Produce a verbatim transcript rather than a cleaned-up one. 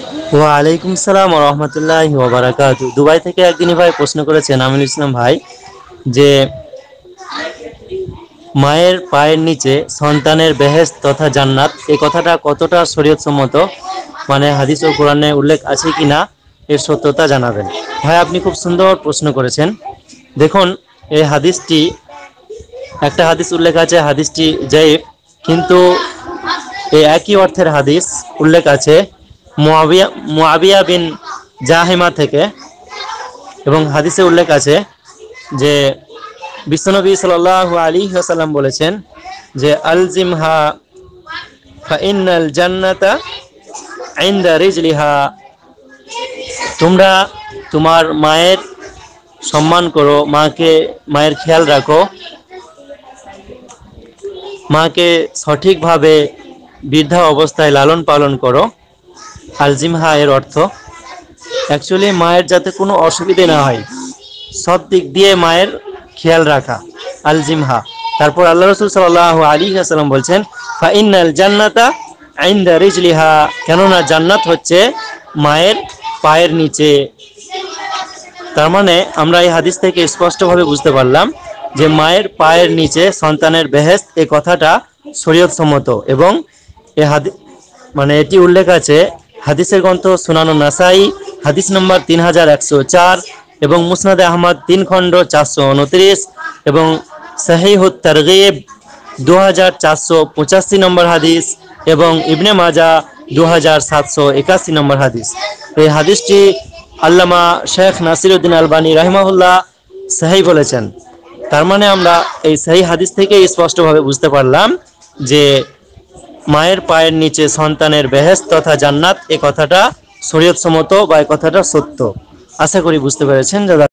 ওয়ালাইকুম সালাম ওয়া রাহমাতুল্লাহি ওয়া বারাকাতুহু। দুবাই থেকে একদিনই ভাই প্রশ্ন করেছেন আমিনুল ইসলাম ভাই, যে মায়ের পায়ের নিচে সন্তানের বেহেশত তথা জান্নাত এই কথাটা কতটা শরীয়ত সম্মত, মানে হাদিস ও কোরআনে উল্লেখ আছে কিনা এর সত্যতা জানাবেন। ভাই আপনি খুব সুন্দর প্রশ্ন করেছেন। দেখুন, এই হাদিসটি একটা হাদিস উল্লেখ আছে, হাদিসটি যায়েফ, কিন্তু এই একই অর্থের হাদিস উল্লেখ আছে মুআবিয়া মুআবিয়া বিন জাহিমা থেকে, এবং হাদিসে উল্লেখ আছে যে বিশ্বনবী সাল্লাল্লাহু আলাইহি ওয়াসাল্লাম বলেছেন যে আলজিমহা ফাইন্নাল জান্নাতা ইনদা রিজলিহা, তোমরা তোমার মায়ের সম্মান করো, মাকে মায়ের খেয়াল রাখো, মাকে সঠিকভাবে বৃদ্ধা অবস্থায় লালন পালন করো। আলজিমহা এর অর্থ অ্যাকচুয়ালি মায়ের যাতে কোনো অসুবিধে না হয়, সব দিক দিয়ে মায়ের খেয়াল রাখা, আলজিমহা। তারপর আল্লাহ রাসূল সাল্লাল্লাহু আলাইহি ওয়াসাল্লাম বলছেন ফাইন্নাল জান্নাতা ইনদা রিজলিহা, কেননা জান্নাত হচ্ছে মায়ের পায়ের নিচে। তার মানে আমরা এই হাদিস থেকে স্পষ্টভাবে বুঝতে পারলাম যে মায়ের পায়ের নিচে সন্তানের বেহেশত এই কথাটা শরীয়ত সম্মত, এবং এ হাদিস মানে এটি উল্লেখ আছে হাদিসের গ্রন্থ সুনানুন নাসাই হাদিস নম্বর তিন হাজার একশো চার, এবং মুসনাদে আহমদ তিন খণ্ড চারশো উনত্রিশ, এবং সহিহুত তারগিব দু হাজার চারশো পঁচাশি নম্বর হাদিস, এবং ইবনে মাজা দু হাজার সাতশো একাশি নম্বর হাদিস। এই হাদিসটি আল্লামা শেখ নাসিরউদ্দিন আলবানী রাহিমাহুল্লাহ সহি বলেছেন। তার মানে আমরা এই সহি হাদিস থেকে স্পষ্টভাবে বুঝতে পারলাম যে মায়ের পায়ের নিচে সন্তানের বেহেশত তথা জান্নাত এ কথাটা শরীয়ত সম্মত বা এ কথাটা সত্য। আশা করি বুঝতে পেরেছেন।